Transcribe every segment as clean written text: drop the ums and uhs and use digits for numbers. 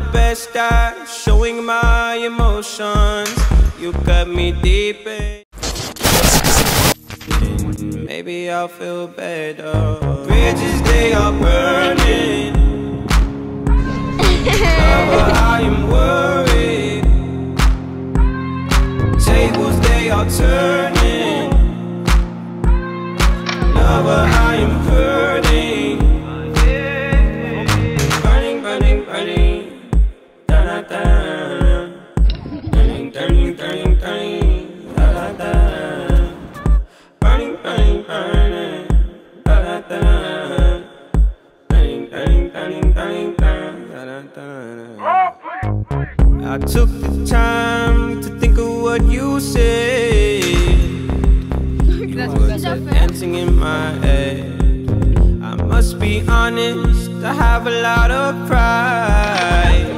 best at showing my emotions. You cut me deep in. Maybe I'll feel better. Bridges, they are burning. Lover, I am worried. Tables, they are turning. Lover, I am hurting. Burning, burning, burning. Da da da. Burning, burning, burning, burning. Da da da. Burning, burning, burning. Da da da. Burning, burning, burning, burning, da da da. I took the time to think of what you said. Words are dancing in my head. I must be honest, I have a lot of pride.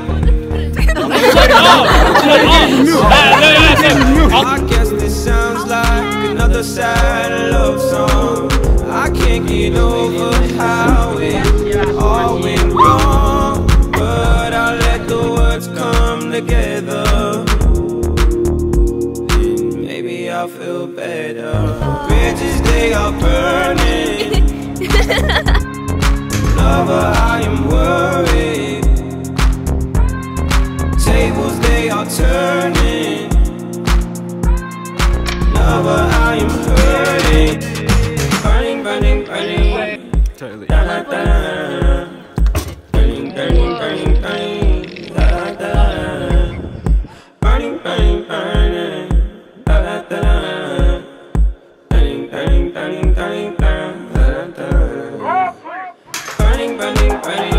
I guess this sounds like another sad love song. I can't get over how it all went wrong, but I'll let the words come together, and maybe I'll feel better. Bridges, they are burning. Lover, I am worried. Tables, they are turning. Lover, I am hurting. Burning, burning, burning. Totally. Da, da, da. Burning, burning, burning, burning. Da, da, da. Burning, burning, burning. Da, da, da. Burning, burning, burning, burning, da, da, da. Burning, burning, burning.